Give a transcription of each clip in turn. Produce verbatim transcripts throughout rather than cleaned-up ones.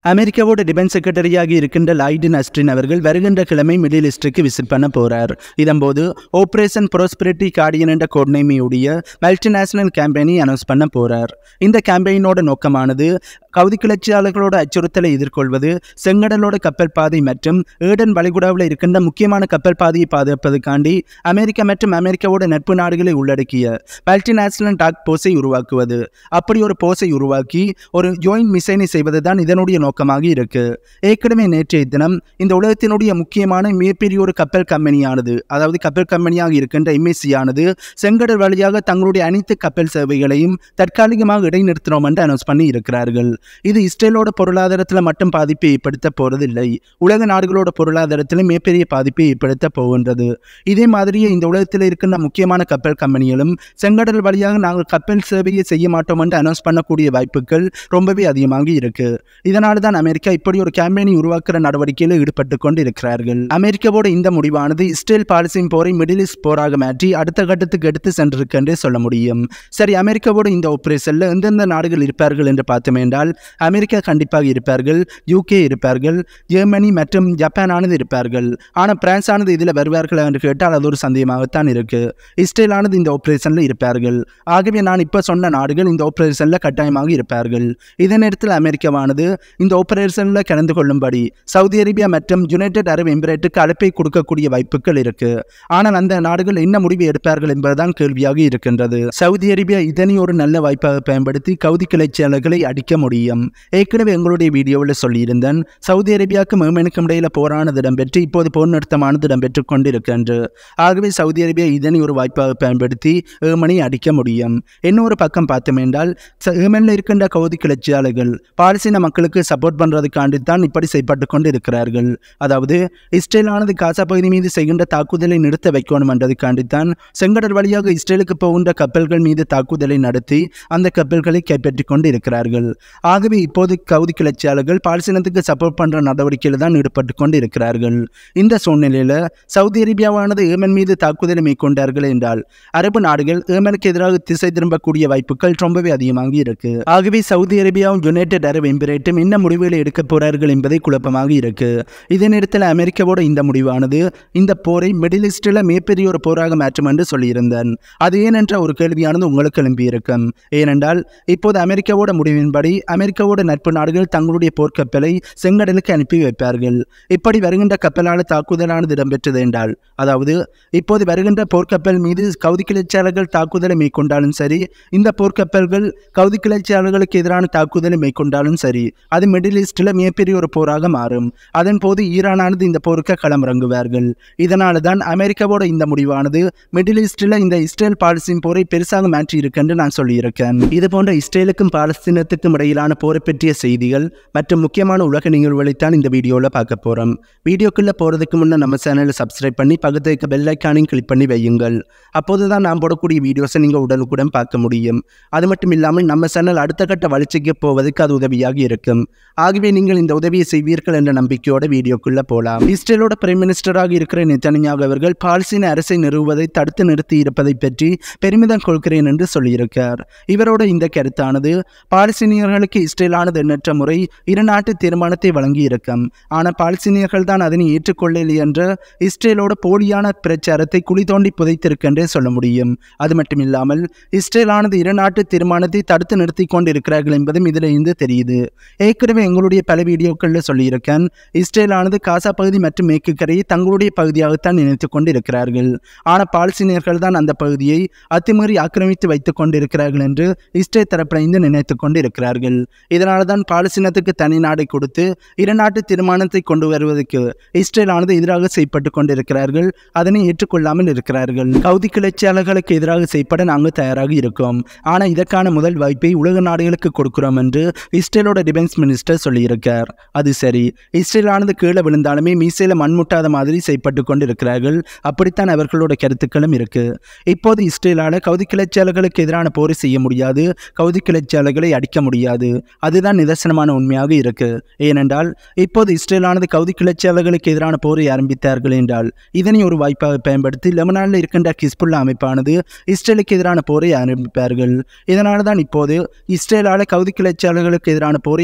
அமெரிக்காவோட டிஃபென்ஸ் செக்ரட்டரியாக இருக்கின்ற லாய்டன் அஸ்டின் அவர்கள் வருகின்ற கிழமை மிடில் ஈஸ்டுக்கு விசிட் பண்ண போறார். இதன்போது ஆபரேஷன் ப்ராஸ்பெரிட்டி கார்டியன் என்ற கோட்நேமியுடைய மல்டிநேஷனல் கேம்பெயினை அனௌன்ஸ் பண்ண போறார். இந்த கேம்பெயினோட நோக்கமானது கவுதி கிளர்ச்சியாளர்களோட அச்சுறுத்தலை எதிர்கொள்வது, செங்கடலோட கப்பல் பாதை மற்றும் ஏடன் வளைகுடாவில் இருக்கின்ற முக்கியமான கப்பல் பாதையை பாதுகாப்பதற்காண்டி அமெரிக்கா மற்றும் அமெரிக்காவோட நட்பு நாடுகளை உள்ளடக்கிய மல்டிநேஷனல் டாக் போஸை உருவாக்குவது. அப்படி ஒரு போஸை உருவாக்கி ஒரு ஜாயிண்ட் மிஷனை செய்வது தான் இதனுடைய நோக்கமாக இருக்கு. ஏற்கனவே நேற்றைய தினம் இந்த உலகத்தினுடைய முக்கியமான மிகப்பெரிய ஒரு கப்பல் கம்பெனியானது, அதாவது கப்பல் கம்பெனியாக இருக்கின்ற எம்எஸ்சி ஆனது செங்கடல் வழியாக தங்களுடைய அனைத்து கப்பல் சேவைகளையும் தற்காலிகமாக இடைநிறுத்தினோம் என்று அனௌன்ஸ் பண்ணி இருக்கிறார்கள். இது இஸ்ரேலோட பொருளாதாரத்தில் மட்டும் பாதிப்பை ஏற்படுத்த போறதில்லை, உலக நாடுகளோட பொருளாதாரத்திலும் மிகப்பெரிய பாதிப்பை ஏற்படுத்த போகின்றது. இதே மாதிரியே இந்த உலகத்தில் இருக்கின்ற முக்கியமான கப்பல் கம்பெனிகளும் செங்கடல் வழியாக நாங்கள் கப்பல் சேவையை செய்ய மாட்டோம் என்று அனௌன்ஸ் பண்ணக்கூடிய வாய்ப்புகள் ரொம்பவே அதிகமாக இருக்கு. இதனால தான் அமெரிக்கா இப்படி ஒரு கேம்பெயினை உருவாக்குற நடவடிக்கையில் ஈடுபட்டு கொண்டு இருக்கிறார்கள். அமெரிக்காவோட இந்த முடிவானது இஸ்ரேல் பாலஸ்தீன் போரை மிடில் ஈஸ்ட் போராக மாற்றி அடுத்த கட்டத்துக்கு எடுத்து சென்றிருக்கு என்றே சொல்ல முடியும். சரி, அமெரிக்காவோட இந்த ஆபரேஷன்ல எந்தெந்த நாடுகள் இருப்பார்கள் என்று பார்த்தோம் என்றால் அமெரிக்கா கண்டிப்பாக இருப்பார்கள், யூகே இருப்பார்கள், ஜெர்மனி மற்றும் ஜப்பான் ஆனது இருப்பார்கள். ஆனால் பிரான்ஸ் ஆனது இதில் வருவார்கள் என்று கேட்டால் அது ஒரு சந்தேகமாகத்தான் இருக்கு. இஸ்ரேல் ஆனது இந்த ஆபரேஷன்ல இருப்பார்கள். ஆகவே நான் இப்போ சொன்ன நாடுகள் இந்த ஆபரேஷன்ல கட்டாயமாக இருப்பார்கள். இதே நேரத்தில் அமெரிக்காவானது இந்த ஆபரேஷன்ல கலந்து கொள்ளும்படி சவுதி அரேபியா மற்றும் யுனைடெட் அரபு எமிரேட்டுக்கு அழைப்பை கொடுக்கக்கூடிய வாய்ப்புகள் இருக்கு. ஆனால் அந்த நாடுகள் என்ன முடிவு எடுப்பார்கள் என்பதுதான் கேள்வியாக இருக்கின்றது. சவுதி அரேபியா இதனை ஒரு நல்ல வாய்ப்பாக பயன்படுத்தி கவுதி கிளர்ச்சியாளர்களை அடிக்க முடியும். ஏற்கனவே எங்களுடைய வீடியோவில் சொல்லியிருந்தேன், சவுதி அரேபியாவுக்கும் ஏமனுக்கும் இடையில போரானது இடம்பெற்று இப்போது போர் நிறுத்தமானது இடம்பெற்றுக் கொண்டிருக்கின்றது. ஆகவே சவுதி அரேபியா இதனை ஒரு வாய்ப்பாக பயன்படுத்தி ஏமனை அடிக்க முடியும். இன்னொரு பக்கம் பார்த்தோம் என்றால் ஏமனில் இருக்கின்ற கவுதி கிளர்ச்சியாளர்கள் பாலஸ்தீன மக்களுக்கு சப்போர்ட் பண்றதுக்காண்டி தான் இப்படி செய்யப்பட்டு கொண்டு இருக்கிறார்கள். அதாவது இஸ்ரேலானது காசா பகுதி மீது செய்கின்ற தாக்குதலை நிறுத்த வைக்கணும் என்றதுக்காண்டி தான் செங்கடல் வழியாக இஸ்ரேலுக்கு போகின்ற கப்பல்கள் மீது தாக்குதலை நடத்தி அந்த கப்பல்களை கைப்பற்றி கொண்டு இருக்கிறார்கள். ஆகவே இப்போது கவுதி கிளர்ச்சியாளர்கள் பாலஸ்தீனத்துக்கு சப்போர்ட் பண்ற நடவடிக்கையில் தான் ஈடுபட்டு கொண்டு இருக்கிறார்கள். இந்த சூழ்நிலையில சவுதி அரேபியாவானது ஏமன் மீது தாக்குதலை மேற்கொண்டார்கள் என்றால் அரபு நாடுகள் ஏமனுக்கு எதிராக திசை திரும்பக்கூடிய வாய்ப்புகள் ரொம்பவே அதிகமாக இருக்கு. ஆகவே சவுதி அரேபியாவும் யுனைடெட் அரபு எமிரேட்டும் என்ன முடிவுகளை எடுக்க போறார்கள் என்பதை குழப்பமாக இருக்கு. இதே நேரத்தில் அமெரிக்காவோட இந்த முடிவானது இந்த போரை மிடில் ஈஸ்டில் மிகப்பெரிய ஒரு போராக மாற்றும் என்று சொல்லியிருந்தேன். அது ஏனென்ற ஒரு கேள்வியானது உங்களுக்கு எழும்பியிருக்கும். ஏனென்றால் இப்போது அமெரிக்காவோட முடிவின்படி அமெரிக்காவோட நட்பு நாடுகள் தங்களுடைய போர்க்கப்பலை செங்கடலுக்கு அனுப்பி வைப்பார்கள். இப்படி வருகின்ற கப்பலான தாக்குதலானது இடம்பெற்றது என்றால், அதாவது இப்போது வருகின்ற போர்க்கப்பல் மீது கவுதி கிளர்ச்சியாளர்கள் தாக்குதலை மேற்கொண்டாலும் சரி, இந்த போர்க்கப்பல்கள் கவுதி கிளர்ச்சியாளர்களுக்கு எதிரான தாக்குதலை மேற்கொண்டாலும் சரி, அது மிடில் ஈஸ்டில் மிகப்பெரிய ஒரு போராக மாறும். அதன் போது ஈரானானது இந்த போருக்கு களமிறங்குவார்கள். இதனால தான் அமெரிக்காவோட இந்த முடிவானது மிடில் ஈஸ்டில் இந்த இஸ்ரேல் பாலஸ்தீன் போரை பெருசாக மாற்றி இருக்கு நான் சொல்லியிருக்கேன். இது போன்ற இஸ்ரேலுக்கும் பாலஸ்தீனத்துக்கும் இடையிலான போரை பற்றிய செய்திகள் மற்றும் முக்கியமான உலக நிகழ்வுகளைத்தான் இந்த வீடியோவில் பார்க்க போறோம். வீடியோக்குள்ள போறதுக்கு முன்னே நம்ம சேனலை சப்ஸ்கிரைப் பண்ணி பக்கத்துல இருக்க பெல் ஐக்கானையும் கிளிக் பண்ணி வையுங்கள். அப்போதுதான் நான் போடக்கூடிய வீடியோஸை நீங்க உடனுக்குடன் பார்க்க முடியும். அது மட்டும் இல்லாமல் நம்ம சேனல் அடுத்த கட்ட வளர்ச்சிக்கு போவதற்கு அது உதவியாக இருக்கும். ஆகவே நீங்கள் இந்த உதவியை செய்வீர்கள் என்ற நம்பிக்கையோட வீடியோக்குள்ள போலாம். இஸ்ரேலோட பிரைம் மினிஸ்டராக இருக்கிற நெத்தன்யாகு அவர்கள் பாலஸ்தீன அரசை நிறுவுவதை தடுத்து நிறுத்தி இருப்பதை பற்றி பெருமிதம் கொள்கிறேன் என்று சொல்லியிருக்கார். இவரோட இந்த கருத்தானது பாலஸ்தீனியர்களுக்கு இஸ்ரேலானது எண்ணற்ற முறை இரு நாட்டு தீர்மானத்தை வழங்கி இருக்கும். ஆனால் பாலஸ்தீனியர்கள் தான் அதனை ஏற்றுக்கொள்ளவில்லை என்ற இஸ்ரேலோட போலியான பிரச்சாரத்தை குழி தோண்டி புதைத்திருக்கென்றே சொல்ல முடியும். அது மட்டும் இல்லாமல் இஸ்ரேலானது இரு நாட்டு தீர்மானத்தை தடுத்து நிறுத்தி கொண்டிருக்கிறார்கள் என்பதும் இதில் இருந்து தெரியுது. ஏற்கனவே எங்களுடைய பல வீடியோக்களில் சொல்லியிருக்கேன், இஸ்ரேலானது காசா பகுதி மற்றும் மேற்கு கரையை தங்களுடைய பகுதியாகத்தான் நினைத்துக் கொண்டு இருக்கிறார்கள். ஆனால் பாலஸ்தீனியர்கள் தான் அந்த பகுதியை அத்துமீறி ஆக்கிரமித்து வைத்துக் கொண்டிருக்கிறார்கள் என்று இஸ்ரேல் தரப்பிலிருந்து நினைத்துக் கொண்டு இருக்கிறார்கள். இதனால தான் பாலஸ்தீனத்துக்கு தனி நாடை கொடுத்து இரு நாட்டு தீர்மானத்தை கொண்டு வருவதற்கு இஸ்ரேலானது எதிராக செய்யப்பட்டு கொண்டிருக்கிறார்கள். அதனை ஏற்றுக்கொள்ளாமல் இருக்கிறார்கள். கவுதி கிளர்ச்சியாளர்களுக்கு எதிராக செய்யப்பட நாங்கள் தயாராக இருக்கோம். ஆனால் இதற்கான முதல் வாய்ப்பை உலக நாடுகளுக்கு கொடுக்கிறோம் என்று இஸ்ரேலோட டிஃபென்ஸ் மினிஸ்டர் சொல்லியிருக்கார். அது சரி, இஸ்ரேலானது கீழே விழுந்தாலுமே மீசையில மண்முட்டாத மாதிரி செய்யப்பட்டு கொண்டு இருக்கிறார்கள். அப்படித்தான் அவர்களோட கருத்துக்களும் இருக்கு. இப்போது இஸ்ரேலால கவுதி கிளர்ச்சியாளர்களுக்கு எதிரான போரை செய்ய முடியாது, கவுதி கிளர்ச்சியாளர்களை அடிக்க முடியாது. அதுதான் நிதர்சனமான உண்மையாக இருக்கு. ஏனென்றால் இப்போது இஸ்ரேலானது கவுதி கிளர்ச்சியாளர்களுக்கு எதிரான போரை ஆரம்பித்தார்கள் என்றால் இதனை ஒரு வாய்ப்பாக பயன்படுத்தி லெபனானில் இருக்கின்ற ஹிஸ்புல்லா அமைப்பானது இஸ்ரேலுக்கு எதிரான போரை ஆரம்பிப்பார்கள். இதனால தான் இப்போது இஸ்ரேலால கவுதி கிளர்ச்சியாளர்களுக்கு எதிரான போரை ஆரம்பிக்க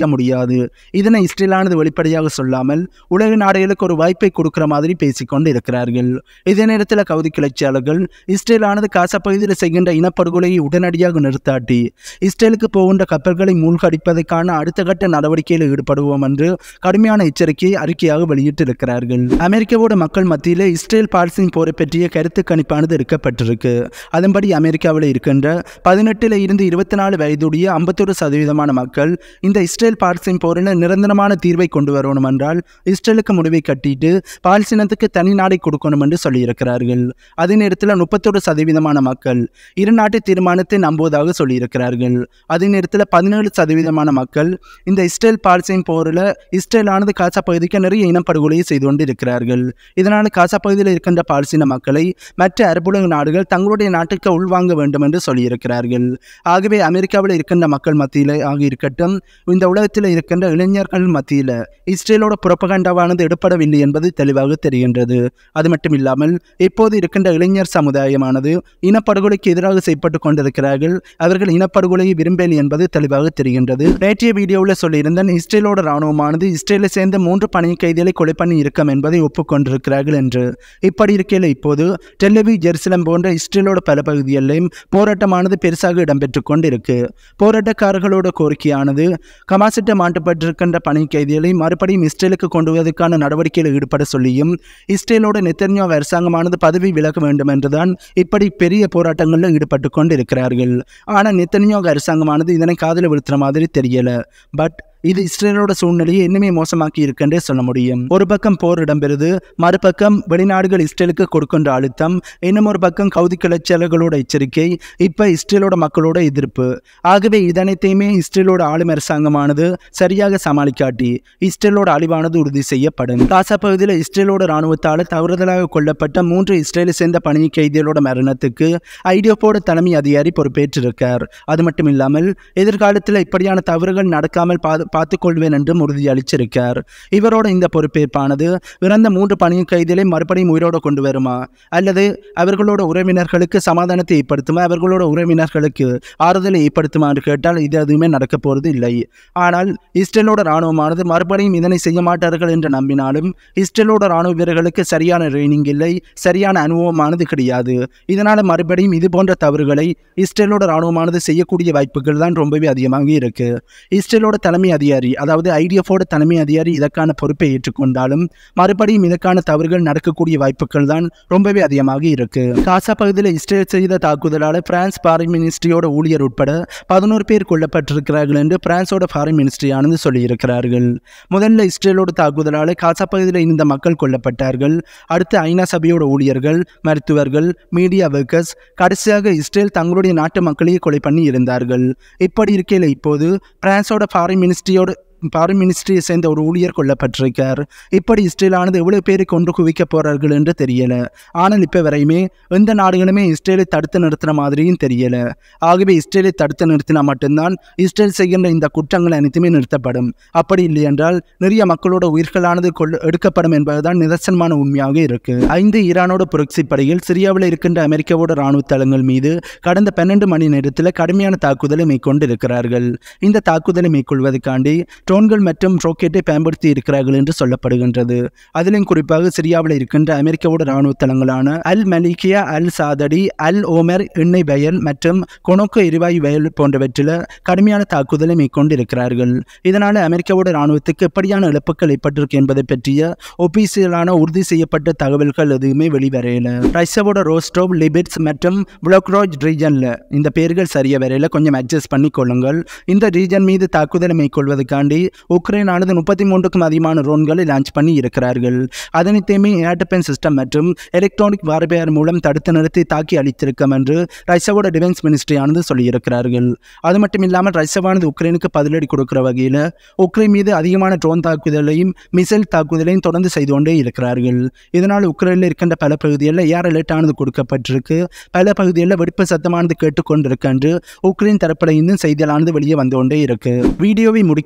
முடியாது. இதனை இஸ்ரேலானது வெளிப்படையாக சொல்லாமல் உலக நாடுகளுக்கு ஒரு வாய்ப்பை கொடுக்கிற மாதிரி பேசிக்கொண்டு இருக்கிறார்கள். இதே நேரத்தில் கவுதி கிளர்ச்சியாளர்கள் இஸ்ரேலானது காசா பகுதியில் செய்கின்ற இனப்படுகொலையை உடனடியாக நிறுத்தாட்டி இஸ்ரேலுக்கு போகின்ற கப்பல்களை மூழ்கடிப்பதற்கான அடுத்த கட்ட நடவடிக்கையில் ஈடுபடுவோம் என்று கடுமையான எச்சரிக்கையை அறிக்கையாக வெளியிட்டிருக்கிறார்கள். அமெரிக்காவோட மக்கள் மத்தியிலே இஸ்ரேல் பாலஸ்தீன் போரை பற்றிய கருத்து கணிப்பானது இருக்கப்பட்டிருக்கு. அதன்படி அமெரிக்காவில் இருக்கின்ற பதினெட்டுல இருந்து இருபத்தி நாலு வயதுடைய ஐம்பத்தொரு சதவீதமான மக்கள் இந்த இஸ்ரேல் பாலஸ்தீன் போரில் நிரந்தரமான தீர்வை கொண்டு வரணும் என்றால் இஸ்ரேலுக்கு முடிவை கட்டிட்டு பாலஸ்தீனத்துக்கு தனி நாடை கொடுக்கணும் என்று சொல்லியிருக்கிறார்கள். அதே நேரத்தில் முப்பத்தொரு சதவீதமான மக்கள் இரு நாட்டு தீர்மானத்தை நம்புவதாக சொல்லியிருக்கிறார்கள். அதே நேரத்தில் பதினேழு சதவீதமான மக்கள் இந்த இஸ்ரேல் பாலஸ்தீன் போரில் இஸ்ரேலானது காசா பகுதிக்கு நிறைய இனப்படுகொலையை செய்து கொண்டு இருக்கிறார்கள். இதனால் காசா பகுதியில் இருக்கின்ற பாலஸ்தீன மக்களை மற்ற அரபுலக நாடுகள் தங்களுடைய நாட்டுக்கு உள்வாங்க வேண்டும் என்று சொல்லியிருக்கிறார்கள். ஆகவே அமெரிக்காவில் இருக்கின்ற மக்கள் மத்தியில் ஆக இருக்கட்டும், இந்த உலகத்தில் இருக்கின்ற இளைஞர்கள் மத்தியில் இஸ்ரேலோட புரப்பகண்டாவானது எடுப்படவில்லை என்பது தெளிவாக தெரிகின்றது. அது மட்டும் இல்லாமல் இப்போது இருக்கின்ற இளைஞர் சமுதாயமானது இனப்படுகொலைக்கு எதிராக செய்யப்பட்டு கொண்டிருக்கிறார்கள். அவர்கள் இனப்படுகொலையை விரும்பலை என்பது தெளிவாக தெரிகின்றது. நேற்றைய வீடியோவில் சொல்லியிருந்தேன், இஸ்ரேலோட இராணுவமானது இஸ்ரேலை சேர்ந்த மூன்று பணி கைதிகளை கொலை பண்ணி இருக்கும் என்பதை ஒப்புக்கொண்டிருக்கிறார்கள் என்று. இப்படி இருக்கையில் இப்போது டெல்லவி ஜெருசலம் போன்ற இஸ்ரேலோட பல பகுதிகளிலும் போராட்டமானது பெருசாக இடம்பெற்று கொண்டிருக்கு. போராட்டக்காரர்களோட கோரிக்கையானது ஹமாஸிட்ட மாட்டப்பட்டிருக்கின்ற பணி கைதிகளை மறுபடியும் இஸ்ரேலுக்கு கொண்டு வருவதற்கான நடவடிக்கையில் ஈடுபட சொல்லியும் இஸ்ரேலோட நெத்தன்யாஹு அரசாங்கமானது பதவி விலக வேண்டும் என்றுதான் இப்படி பெரிய போராட்டங்களில் ஈடுபட்டு கொண்டிருக்கிறார்கள். ஆனால் நெத்தன்யாஹு அரசாங்கமானது இதனை காதில் விழுத்துற மாதிரி தெரியல. பட் இது இஸ்ரேலோட சூழ்நிலையை இன்னுமே மோசமாக்கி இருக்குன்றே சொல்ல முடியும். ஒரு பக்கம் போர் இடம்பெறுது, மறுபக்கம் வெளிநாடுகள் இஸ்ரேலுக்கு கொடுக்கின்ற அழுத்தம், இன்னும் ஒரு பக்கம் கவுதி கிளர்ச்சியாளர்களோட எச்சரிக்கை, இப்ப இஸ்ரேலோட மக்களோட எதிர்ப்பு. ஆகவே இதனைத்தையுமே இஸ்ரேலோட ஆளும் அரசாங்கமானது சரியாக சமாளிக்காட்டி இஸ்ரேலோட அழிவானது உறுதி செய்யப்படும். காசா பகுதியில் இஸ்ரேலோட இராணுவத்தால் தவறுதலாக கொல்லப்பட்ட மூன்று இஸ்ரேலை சேர்ந்த பணி கைதிகளோட மரணத்துக்கு ஐடியோப்போட தலைமை அதிகாரி பொறுப்பேற்றிருக்கார். அது மட்டும் இல்லாமல் எதிர்காலத்தில் இப்படியான தவறுகள் நடக்காமல் பாது பார்த்துக்கொள்வேன் என்றும் உறுதியளிச்சிருக்கார். இவரோட இந்த பொறுப்பேற்பானது இறந்த மூன்று பணி கைதிகளை மறுபடியும் உயிரோடு கொண்டு வருமா, அல்லது அவர்களோட உறவினர்களுக்கு சமாதானத்தை ஏற்படுத்துமா, அவர்களோட உறவினர்களுக்கு ஆறுதலை ஏற்படுத்துமா என்று கேட்டால் இது எதுவுமே நடக்க போறது இல்லை. ஆனால் இஸ்ரேலோட இராணுவமானது மறுபடியும் இதனை செய்ய மாட்டார்கள் என்று நம்பினாலும் இஸ்ரேலோட இராணுவ வீரர்களுக்கு சரியான ட்ரெயினிங் இல்லை, சரியான அனுபவமானது கிடையாது. இதனால மறுபடியும் இது போன்ற தவறுகளை இஸ்ரேலோட இராணுவமானது செய்யக்கூடிய வாய்ப்புகள் தான் ரொம்பவே அதிகமாக இருக்கு. இஸ்ரேலோட தலைமை அதிகாரி, அதாவது ஐடிஎஃபோட தலைமை அதிகாரி இதற்கான பொறுப்பை ஏற்றுக்கொண்டாலும் மறுபடியும் இதற்கான தவறுகள் நடக்கக்கூடிய வாய்ப்புகள் தான் ரொம்பவே அதிகமாக இருக்கு. காசா பகுதியில் இஸ்ரேல் செய்த தாக்குதலால் பிரான்ஸ் ஃபாரின் மினிஸ்ட்ரியோட ஊழியர் உட்பட பதினோரு பேர் கொல்லப்பட்டிருக்கிறார்கள் என்று பிரான்ஸோட ஃபாரின் மினிஸ்ட்ரியானது சொல்லியிருக்கிறார்கள். முதல்ல இஸ்ரேலோட தாக்குதலால் காசா பகுதியில் இருந்த மக்கள் கொல்லப்பட்டார்கள். அடுத்து ஐநா சபையோட ஊழியர்கள், மருத்துவர்கள், மீடியா ஒர்க்கர்ஸ், கடைசியாக இஸ்ரேல் தங்களுடைய நாட்டு மக்களையே கொலை பண்ணி இருந்தார்கள். இப்படி இருக்கையில் இப்போது பிரான்ஸோட ஃபாரின் மினிஸ்ட்ரியோட ஃபாரின் மினிஸ்ட்ரியை சேர்ந்த ஒரு ஊழியர் கொல்லப்பட்டிருக்கார். இப்படி இஸ்ரேலானது எவ்வளவு பேரை கொண்டு குவிக்க போறார்கள் என்று தெரியல. ஆனால் இப்போ வரையுமே எந்த நாடுகளுமே இஸ்ரேலை தடுத்து நிறுத்தின மாதிரியும் தெரியல. ஆகவே இஸ்ரேலை தடுத்து நிறுத்தினா மட்டும்தான் இஸ்ரேல் செய்கின்ற இந்த குற்றங்கள் அனைத்துமே நிறுத்தப்படும். அப்படி இல்லை என்றால் நிறைய மக்களோட உயிர்களானது கொள்ள எடுக்கப்படும் என்பதுதான் நிதர்சனமான உண்மையாக இருக்கு. ஐந்து ஈரானோட புரட்சி படையில் சிரியாவில் இருக்கின்ற அமெரிக்காவோட இராணுவ தளங்கள் மீது கடந்த பன்னெண்டு மணி நேரத்தில் கடுமையான தாக்குதலை மேற்கொண்டிருக்கிறார்கள். இந்த தாக்குதலை மேற்கொள்வதற்காண்டி ட்ரோன்கள் மற்றும் ராக்கெட்டை பயன்படுத்தி இருக்கிறார்கள் என்று சொல்லப்படுகின்றது. அதிலும் குறிப்பாக சிரியாவில் இருக்கின்ற அமெரிக்காவோட இராணுவ தளங்களான அல் மலிகியா, அல் சாதடி, அல் ஓமர் எண்ணெய் வயல் மற்றும் கொனோக்கோ எரிவாயு வயல் போன்றவற்றில் கடுமையான தாக்குதலை மேற்கொண்டிருக்கிறார்கள். இதனால் அமெரிக்காவோட இராணுவத்துக்கு எப்படியான இழப்புகள் ஏற்பட்டிருக்கு என்பதை பற்றிய ஒபிசியலான உறுதி செய்யப்பட்ட தகவல்கள் எதுவுமே வெளிவரையில. ரஷ்யாவோட ரோஸ்டோவ், லிபிட்ஸ் மற்றும் புளோக்ராஜ் ரீஜன்ல இந்த பேர்கள் சரிய வரையில கொஞ்சம் அட்ஜஸ்ட் பண்ணி கொள்ளுங்கள். இந்த ரீஜன் மீது தாக்குதலை மேற்கொள்வதற்காண்டி உக்ரைனானது முப்பத்தி மூன்றுக்கும் அதிகமான ட்ரோன்களை லான்ச் பண்ணி இருக்கிறார்கள். அதனைத்தையுமே ஏர் டிஃபென்ஸ் சிஸ்டம் மற்றும் எலக்ட்ரானிக் வார்பேர் மூலம் தடுத்து நிறுத்தி தாக்கி அளித்திருக்கும் என்று ரஷ்யாவோட டிஃபென்ஸ் மினிஸ்ட்ரியானது சொல்லியிருக்கிறார்கள். அது மட்டும் இல்லாமல் ரஷ்யாவானது உக்ரைனுக்கு பதிலடி கொடுக்கிற வகையில் உக்ரைன் மீது அதிகமான ட்ரோன் தாக்குதலையும் மிசைல் தாக்குதலையும் தொடர்ந்து செய்து கொண்டே இருக்கிறார்கள். இதனால் உக்ரைனில் இருக்கின்ற பல பகுதிகளில் ஏர் அலர்ட் ஆனது கொடுக்கப்பட்டிருக்கு. பல பகுதிகளில் வெடிப்பு சத்தமானது கேட்டுக்கொண்டிருக்கு என்று உக்ரைன் தரப்பில் இன்னும் செய்தியானது வெளியே வந்து கொண்டே இருக்கு. வீடியோவை முடிக்க முன்னர்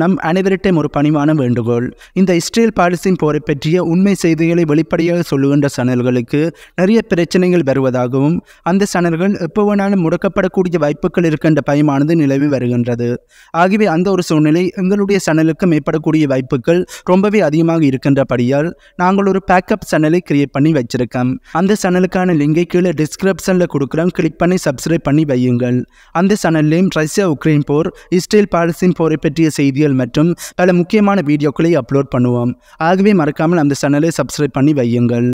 வண்ணம் அனைவரிட்டையும் ஒரு பணிவான வேண்டுகோள். இந்த இஸ்ரேல் பாலஸ்தீன் போரை பற்றிய உண்மை செய்திகளை வெளிப்படையாக சொல்லுகின்ற சேனல்களுக்கு நிறைய பிரச்சனைகள் வருவதாகவும் அந்த சேனல்கள் எப்போ வேணாலும் முடக்கப்படக்கூடிய வாய்ப்புகள் இருக்கின்ற பயமானது நிலவி வருகின்றது. ஆகவே அந்த ஒரு சூழ்நிலை எங்களுடைய சேனலுக்கு மேற்படக்கூடிய வாய்ப்புகள் ரொம்பவே அதிகமாக இருக்கின்றபடியால் நாங்கள் ஒரு பேக்கப் சேனலை கிரியேட் பண்ணி வச்சிருக்கோம். அந்த சேனலுக்கான லிங்கை கீழே டிஸ்கிரிப்ஷனில் கொடுக்குறோம். கிளிக் பண்ணி சப்ஸ்கிரைப் பண்ணி வையுங்கள். அந்த சேனல்லையும் ரஷ்யா உக்ரைன் போர், இஸ்ரேல் பாலஸ்தீன் போரை பற்றிய செய்திகள் மற்றும் பல முக்கியமான வீடியோக்களை அப்லோட் பண்ணுவோம். ஆகவே மறக்காமல் அந்த சேனலை சப்ஸ்கிரைப் பண்ணி வையுங்கள்.